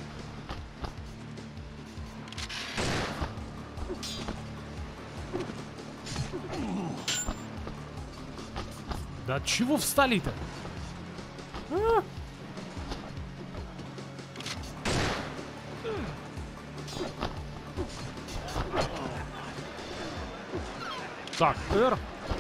Да от чего встали-то? А? Так, R.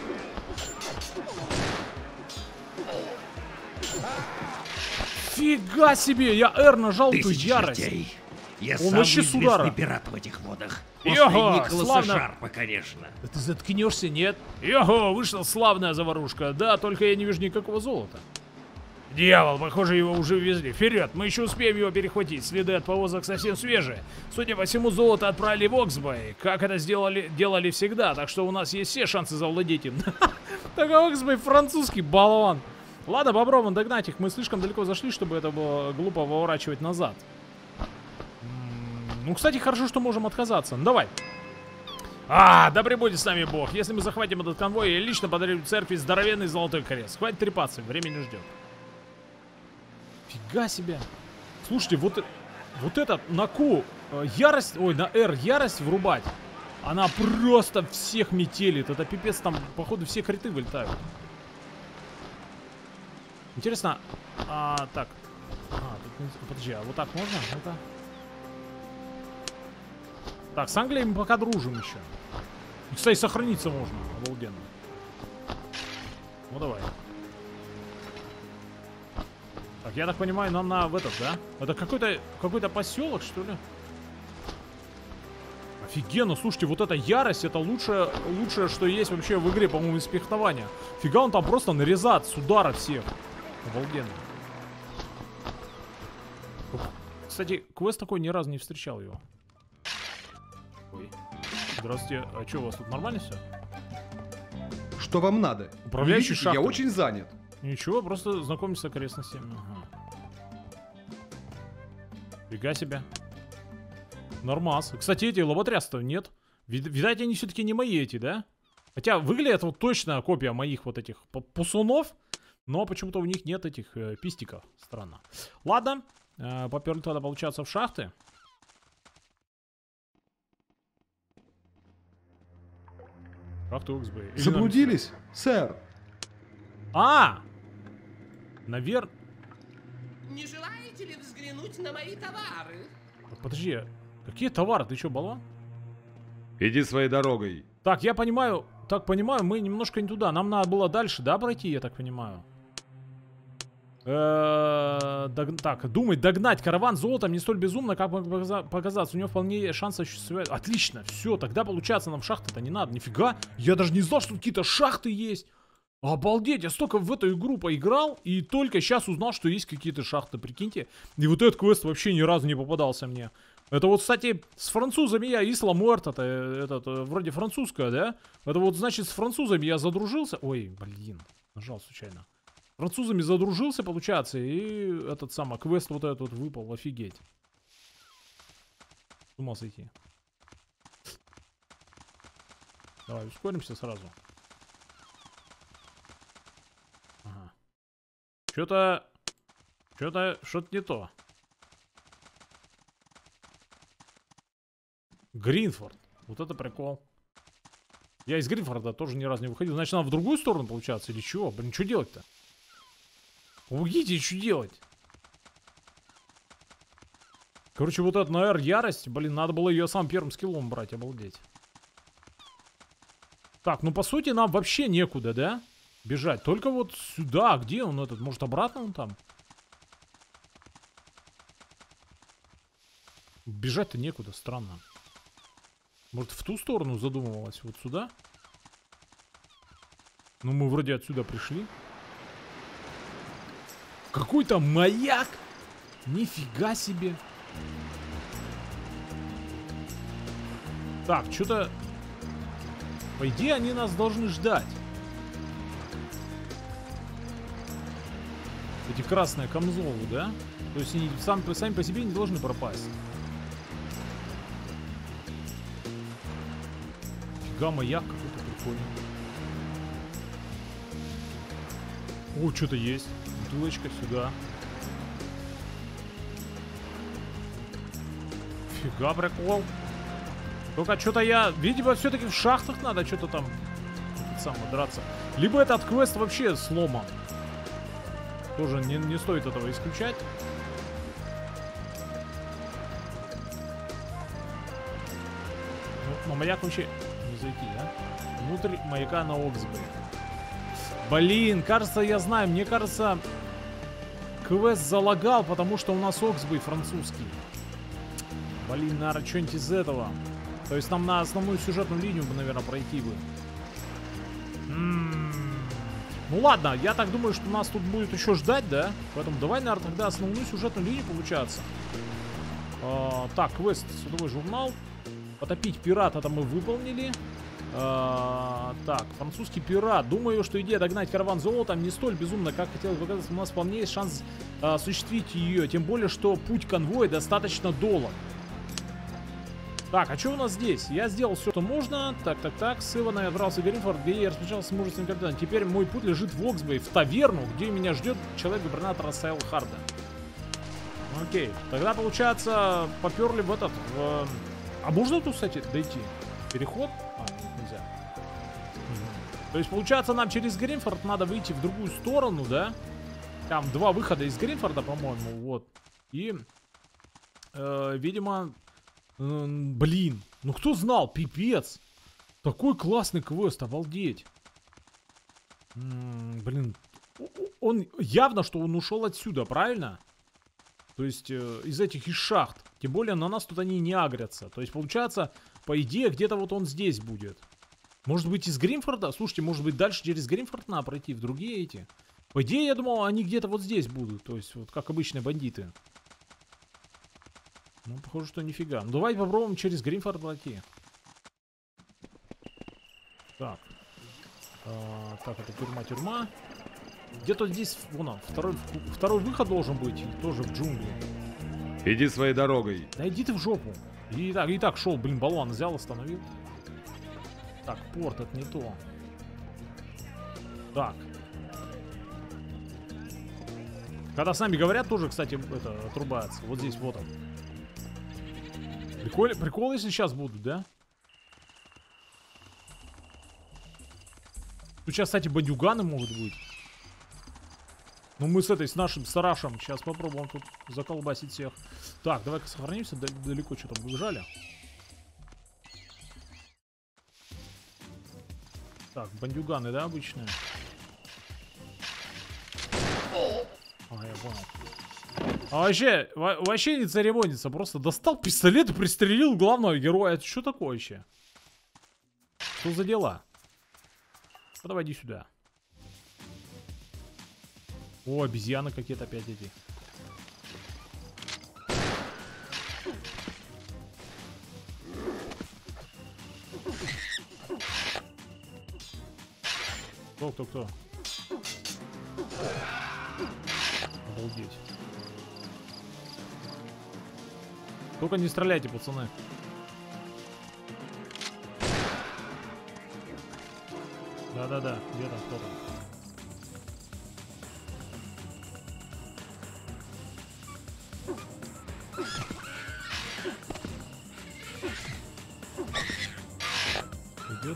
Фига себе, я R нажал эту Тысячи ярость. чертей. Я Он самый вообще с известный удара. пират в этих водах. После Його, Николаса славно. Шарпа, конечно. Да ты заткнешься, нет? Його, вышла славная заварушка. Да, только я не вижу никакого золота. Дьявол, похоже, его уже везли. Вперед, мы еще успеем его перехватить. Следы от повозок совсем свежие. Судя по всему, золото отправили в Оксбей. Как это сделали, делали всегда. Так что у нас есть все шансы завладеть им. Так Оксбей французский болван. Ладно, попробуем догнать их. Мы слишком далеко зашли, чтобы это было глупо поворачивать назад. Ну, кстати, хорошо, что можем отказаться. Ну, давай. А, да пребудет с нами Бог. Если мы захватим этот конвой, я лично подарю церкви здоровенный золотой крест. Хватит трепаться, время не ждет. Фига себе. Слушайте, вот, вот этот на Q э, ярость, ой, на R ярость врубать. Она просто всех метелит. Это пипец, там, походу, все криты вылетают. Интересно, а, так. А, тут, подожди, а вот так можно? Это... Так, с Англией мы пока дружим еще. И, кстати, сохраниться можно. Обалденно. Ну, давай. Так, я так понимаю, нам на в этот, да? Это какой-то какой-то поселок, что ли? Офигенно, слушайте, вот эта ярость, это лучшее, лучшее, что есть вообще в игре, по-моему, из фехтования. Фига он там просто нарезает с удара всех. Обалденно. Кстати, квест такой ни разу не встречал его. Ой. Здравствуйте, а что, у вас тут нормально все? Что вам надо? Управляющий Видите, я шахтой. очень занят. Ничего, просто знакомимся с окрестностями. Ага. Фига себе. Нормас. Кстати, эти лоботрясы-то нет. Вид видать, они все-таки не мои эти, да? Хотя выглядят вот точно копия моих вот этих пусунов. Но почему-то у них нет этих э, пистиков. Странно. Ладно. Э, поперли тогда, получаться, в шахты. Шахты Оксбей. Или Заблудились, сэр? А! Наверное... Не желаете ли взглянуть на мои товары? Подожди, какие товары? Ты что, болван? Иди своей дорогой. Так, я понимаю, так понимаю, мы немножко не туда. Нам надо было дальше, да, пройти, я так понимаю. Э-э, дог- так, думать, догнать караван с золотом не столь безумно, как показа- показаться. У него вполне есть шанс осуществлять. Отлично, все, тогда получается нам шахты-то не надо. Нифига, я даже не знал, что тут какие-то шахты есть. Обалдеть, я столько в эту игру поиграл и только сейчас узнал, что есть какие-то шахты, прикиньте. И вот этот квест вообще ни разу не попадался мне. Это вот, кстати, с французами я, Исла Муэрт, это, этот, вроде французская, да? Это вот, значит, с французами я задружился. Ой, блин, нажал случайно. С французами задружился, получается, и этот самый квест вот этот вот выпал, офигеть. С ума сойти. Давай, ускоримся сразу. Ага. Что-то... Что-то... Что-то не то. Гринфорд. Вот это прикол. Я из Гринфорда тоже ни разу не выходил. Значит, нам в другую сторону получается? Или чего? Блин, что делать-то? Помогите, что делать? Короче, вот это на R ярость. Блин, надо было ее сам первым скиллом брать, обалдеть. Так, ну по сути нам вообще некуда, да? Бежать. Только вот сюда. Где он этот? Может, обратно он там? Бежать-то некуда, странно. Может, в ту сторону задумывалась? Вот сюда? Ну, мы вроде отсюда пришли. Какой-то маяк? Нифига себе. Так, что-то... По идее, они нас должны ждать. Эти красные камзолы, да? То есть они сами, сами по себе не должны пропасть. Фига, маяк какой-то прикольный. О, что-то есть. Бутылочка сюда. Фига, прикол. Только что-то я... Видимо, все-таки в шахтах надо что-то там... Самое, драться. Либо этот квест вообще сломан. Тоже не, не стоит этого исключать. Ну, на маяк вообще не зайти, да? Внутрь маяка на Оксбей. Блин, кажется, я знаю. Мне кажется, квест залагал, потому что у нас Оксбей французский. Блин, наверное, что-нибудь из этого. То есть нам на основную сюжетную линию бы, наверное, пройти бы. М-м-м. Ну ладно, я так думаю, что нас тут будет еще ждать, да? Поэтому давай, наверное, тогда основную сюжетную линию получаться. А, так, квест, судовой журнал. Потопить пирата, это мы выполнили. А, так, французский пират. Думаю, что идея догнать караван золотом не столь безумна, как хотелось показать. У нас вполне есть шанс а, осуществить ее. Тем более, что путь конвоя достаточно долг. Так, а что у нас здесь? Я сделал все, что можно. Так, так, так. С Иваном я отправился в Гринфорд, где я распоряжался с мужественным капитаном. Теперь мой путь лежит в Оксбей, в таверну, где меня ждет человек-губернатора Сайл Харда. Окей. Тогда, получается, поперли в этот... В... А можно тут, кстати, дойти? Переход? А, нет, нельзя. Угу. То есть, получается, нам через Гринфорд надо выйти в другую сторону, да? Там два выхода из Гринфорда, по-моему, вот. И, э, видимо... Блин, ну кто знал, пипец. Такой классный квест, обалдеть. М-м, блин, он явно, что он ушел отсюда, правильно? То есть э, из этих из шахт. Тем более на нас тут они не агрятся. То есть получается, по идее, где-то вот он здесь будет. Может быть из Гринфорда? Слушайте, может быть дальше через Гринфорд надо пройти в другие эти. По идее, я думал, они где-то вот здесь будут. То есть вот как обычные бандиты. Ну, похоже, что нифига. Ну, давай попробуем через Гринфорд пройти. Так. А, так, это тюрьма-тюрьма. Где-то здесь, вон он, второй, второй выход должен быть. Тоже в джунгли. Иди своей дорогой. Да иди ты в жопу. И так, и так шел, блин, баллон взял, остановил. Так, порт, это не то. Так. Когда с нами говорят, тоже, кстати, это отрубается. Вот здесь, вот он. Прикол, прикол, если сейчас будут, да? Тут сейчас, кстати, бандюганы могут быть. Ну, мы с этой, с нашим Сарашем сейчас попробуем тут заколбасить всех. Так, давай-ка сохранимся. Далеко что там убежали. Так, бандюганы, да, обычные? А, я понял. А вообще, вообще не церемонится. Просто достал пистолет и пристрелил главного героя. Это что такое вообще? Что за дела? Ну, давай иди сюда. О, обезьяны какие-то опять эти. Кто, кто, кто? Обалдеть. Только не стреляйте, пацаны. Да-да-да, где там, кто там? Идет.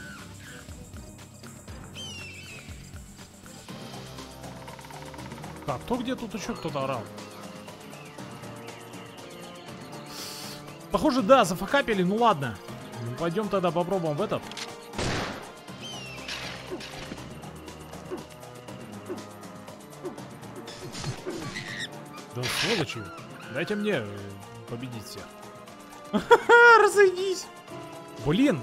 Так, кто где тут еще кто-то орал? Похоже, да, зафакапили, ну ладно. Ну, пойдем тогда попробуем в этот. Да сволочи, дайте мне победить всех. Разойдись. Блин.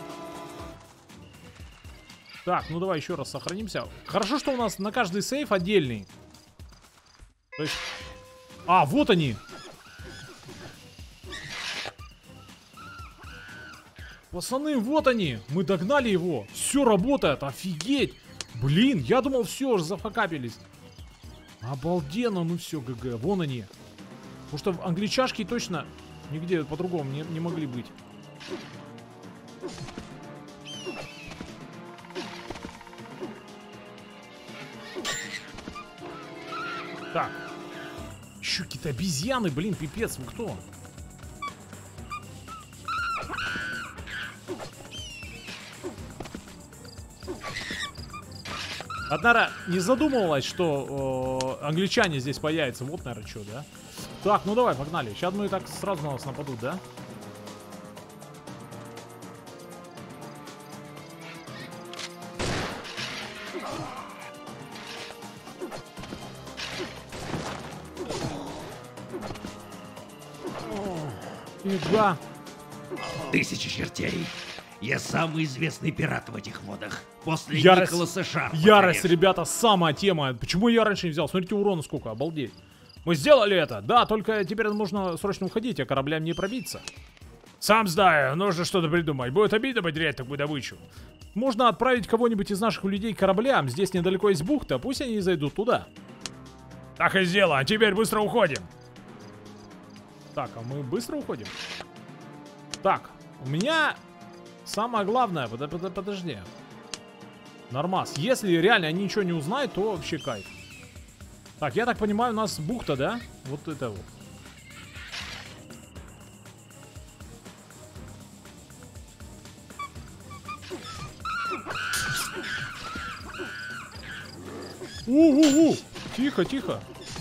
Так, ну давай еще раз сохранимся. Хорошо, что у нас на каждый сейф отдельный. То есть... А, вот они. Пацаны, вот они. Мы догнали его. Все работает. Офигеть. Блин, я думал, все, уже зафакапились. Обалденно, ну все, ГГ. Вон они. Потому что англичашки точно нигде по-другому не, не могли быть. Так. Еще какие-то обезьяны, блин, пипец, вы кто? Однако не задумывалась, что э, англичане здесь появятся. Вот, наверное, что, да? Так, ну давай, погнали. Сейчас мы так сразу на нас нападут, да? Фига. Тысячи чертей. Я самый известный пират в этих водах. После Ярость, Николаса Шарпа, ярость, конечно. ребята, самая тема. Почему я раньше не взял? Смотрите, урона сколько, обалдеть. Мы сделали это. Да, только теперь нужно срочно уходить, а кораблям не пробиться. Сам знаю, нужно что-то придумать. Будет обидно потерять такую добычу. Можно отправить кого-нибудь из наших людей к кораблям. Здесь недалеко есть бухта, пусть они зайдут туда. Так и сделано, а теперь быстро уходим. Так, а мы быстро уходим? Так, у меня самое главное, под, под, подожди. Нормас, если реально они ничего не узнают, то вообще кайф. Так, я так понимаю, у нас бухта, да? Вот это вот. У-у-у! Тихо, тихо.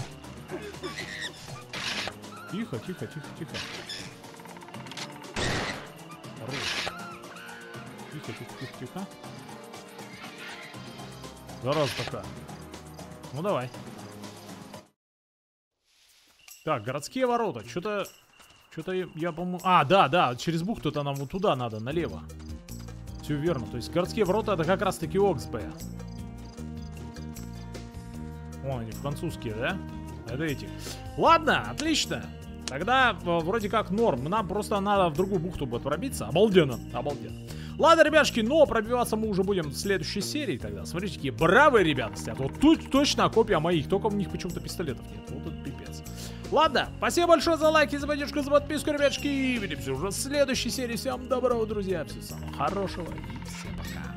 Тихо, тихо, тихо, тихо. Хорош. Тихо, тихо, тихо, тихо. Зараза такая. Ну давай. Так, городские ворота. Что-то... Что-то я, я по-моему... А, да, да, через бухту-то нам вот туда надо, налево. Все верно. То есть городские ворота это как раз-таки Оксбэй. Вон они, французские, да? Это эти. Ладно, отлично. Тогда вроде как норм. Нам просто надо в другую бухту будет пробиться. Обалденно, обалденно. Ладно, ребяшки, но пробиваться мы уже будем в следующей серии тогда. Смотрите, какие бравые ребята стоят. Вот тут точно копия моих, только у них почему-то пистолетов нет. Вот это пипец. Ладно, спасибо большое за лайки, за поддержку, за подписку, ребятушки. Увидимся уже в следующей серии. Всем доброго, друзья. Всего самого хорошего и всем пока.